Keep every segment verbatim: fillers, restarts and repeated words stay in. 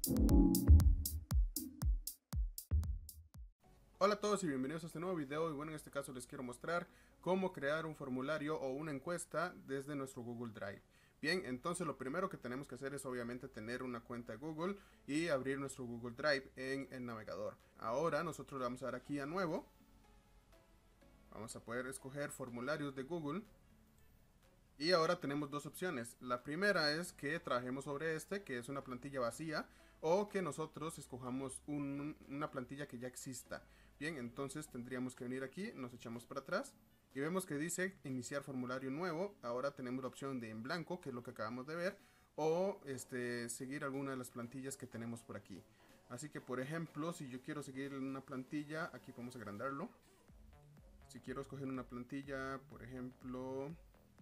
Hola a todos y bienvenidos a este nuevo video. Y bueno, en este caso les quiero mostrar cómo crear un formulario o una encuesta desde nuestro Google Drive. Bien, entonces lo primero que tenemos que hacer es obviamente tener una cuenta de Google y abrir nuestro Google Drive en el navegador. Ahora nosotros le vamos a dar aquí a nuevo. Vamos a poder escoger formularios de Google. Y ahora tenemos dos opciones. La primera es que trabajemos sobre este, que es una plantilla vacía, o que nosotros escojamos un, una plantilla que ya exista. Bien, entonces tendríamos que venir aquí, nos echamos para atrás y vemos que dice iniciar formulario nuevo. Ahora tenemos la opción de en blanco, que es lo que acabamos de ver, o este, seguir alguna de las plantillas que tenemos por aquí. Así que por ejemplo, si yo quiero seguir una plantilla, aquí podemos agrandarlo. Si quiero escoger una plantilla, por ejemplo,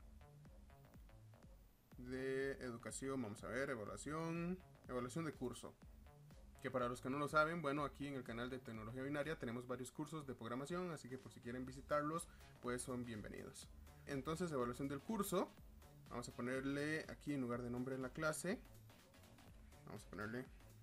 de educación, vamos a ver, evaluación, evaluación de curso. Que para los que no lo saben, bueno, aquí en el canal de Tecnología Binaria tenemos varios cursos de programación, así que por si quieren visitarlos, pues son bienvenidos. Entonces, evaluación del curso, vamos a ponerle aquí en lugar de nombre en la clase, vamos a ponerle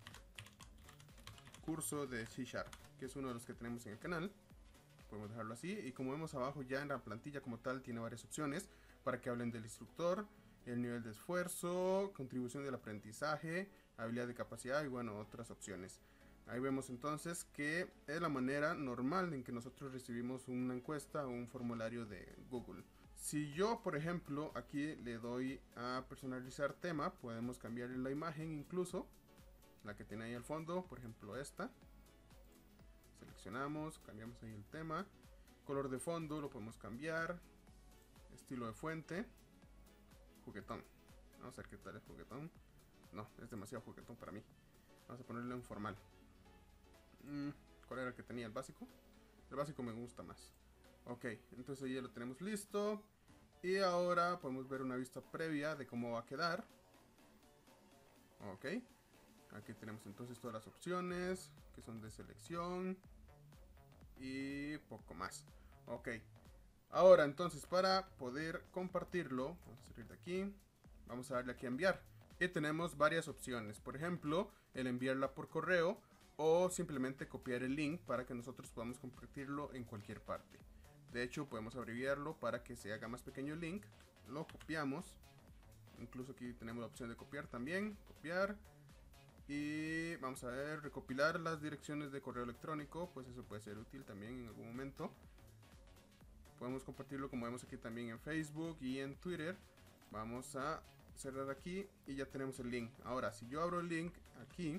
curso de C Sharp, que es uno de los que tenemos en el canal. Podemos dejarlo así, y como vemos abajo ya en la plantilla como tal tiene varias opciones para que hablen del instructor, el nivel de esfuerzo, contribución del aprendizaje, habilidad de capacidad y bueno, otras opciones. Ahí vemos entonces que es la manera normal en que nosotros recibimos una encuesta o un formulario de Google. Si yo, por ejemplo, aquí le doy a personalizar tema, podemos cambiar la imagen incluso, la que tiene ahí al fondo, por ejemplo esta. Seleccionamos, cambiamos ahí el tema, color de fondo lo podemos cambiar, estilo de fuente, juguetón. Vamos a ver qué tal es juguetón. No, es demasiado juguetón para mí. Vamos a ponerle un formal. Mm, ¿Cuál era el que tenía? ¿El básico? El básico me gusta más. Ok, entonces ya lo tenemos listo. Y ahora podemos ver una vista previa de cómo va a quedar. Ok, aquí tenemos entonces todas las opciones que son de selección y poco más. Ok, ahora entonces para poder compartirlo, vamos a salir de aquí, vamos a darle aquí a enviar y tenemos varias opciones. Por ejemplo, el enviarla por correo o simplemente copiar el link para que nosotros podamos compartirlo en cualquier parte. De hecho, podemos abreviarlo para que se haga más pequeño el link. Lo copiamos, incluso aquí tenemos la opción de copiar también, copiar. Y vamos a ver, recopilar las direcciones de correo electrónico, pues eso puede ser útil también en algún momento. Podemos compartirlo como vemos aquí también en Facebook y en Twitter. Vamos a cerrar aquí y ya tenemos el link. Ahora, si yo abro el link aquí,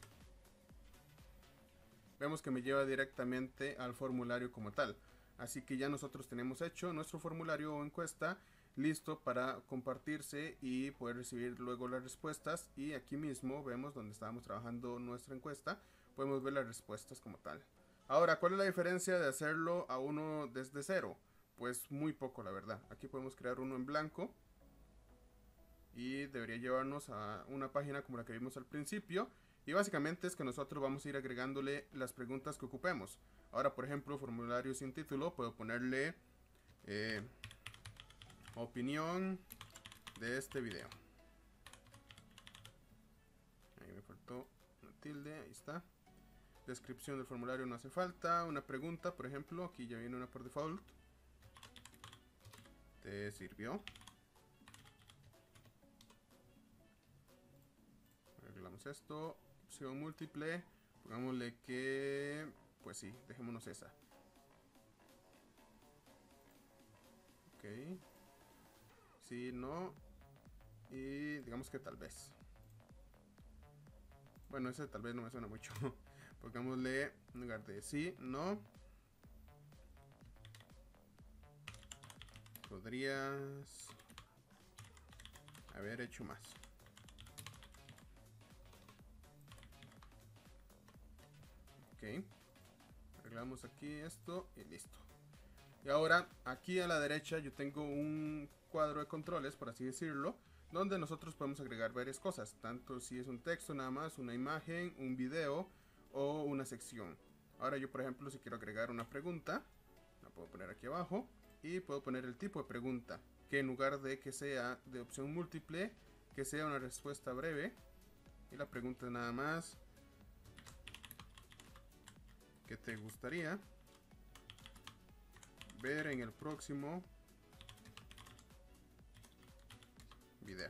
vemos que me lleva directamente al formulario como tal. Así que ya nosotros tenemos hecho nuestro formulario o encuesta listo para compartirse y poder recibir luego las respuestas. Y aquí mismo vemos donde estábamos trabajando nuestra encuesta, podemos ver las respuestas como tal. Ahora, ¿cuál es la diferencia de hacerlo a uno desde cero? Pues muy poco, la verdad. Aquí podemos crear uno en blanco y debería llevarnos a una página como la que vimos al principio. Y básicamente es que nosotros vamos a ir agregándole las preguntas que ocupemos. Ahora, por ejemplo, formulario sin título, puedo ponerle eh, opinión de este video. Ahí me faltó una tilde, ahí está. Descripción del formulario no hace falta. Una pregunta, por ejemplo, aquí ya viene una por default. ¿Te sirvió? Arreglamos esto. Opción múltiple. Pongámosle que... Pues sí, dejémonos esa. Ok. Sí, no. Y digamos que tal vez. Bueno, ese tal vez no me suena mucho. Pongámosle en lugar de sí, no. Podrías haber hecho más. Ok. Arreglamos aquí esto y listo. Y ahora aquí a la derecha yo tengo un cuadro de controles, por así decirlo, donde nosotros podemos agregar varias cosas, tanto si es un texto nada más, una imagen, un video o una sección. Ahora yo por ejemplo si quiero agregar una pregunta, la puedo poner aquí abajo y puedo poner el tipo de pregunta, que en lugar de que sea de opción múltiple, que sea una respuesta breve. Y la pregunta es nada más: ¿qué te gustaría ver en el próximo video?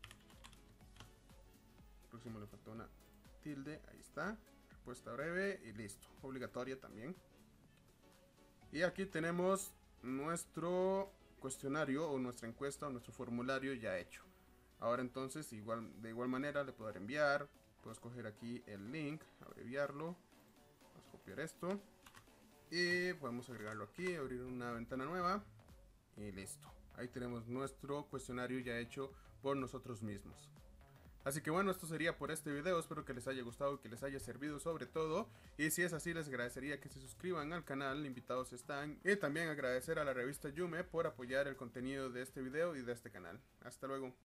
El próximo le faltó una tilde, ahí está. Respuesta breve y listo. Obligatoria también. Y aquí tenemos nuestro cuestionario o nuestra encuesta o nuestro formulario ya hecho. Ahora entonces, igual, de igual manera le puedo dar enviar. Puedo escoger aquí el link, abreviarlo. Vamos a copiar esto. Y podemos agregarlo aquí, abrir una ventana nueva. Y listo. Ahí tenemos nuestro cuestionario ya hecho por nosotros mismos. Así que bueno, esto sería por este video. Espero que les haya gustado y que les haya servido sobre todo. Y si es así, les agradecería que se suscriban al canal, invitados están. Y también agradecer a la revista Yume por apoyar el contenido de este video y de este canal. Hasta luego.